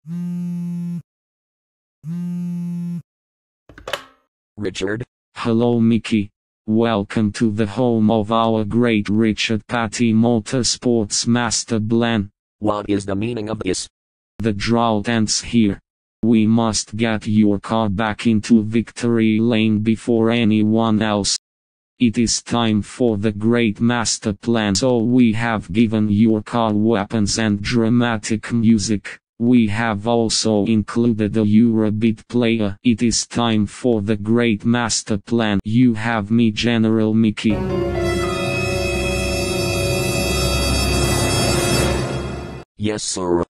Richard. Hello Mickey. Welcome to the home of our great Richard Petty Motorsports Master Plan. What is the meaning of this? The drought ends here. We must get your car back into victory lane before anyone else. It is time for the great master plan. So we have given your car weapons and dramatic music. We have also included a Eurobeat player. It is time for the great master plan. You have me, General Mickey. Yes, sir.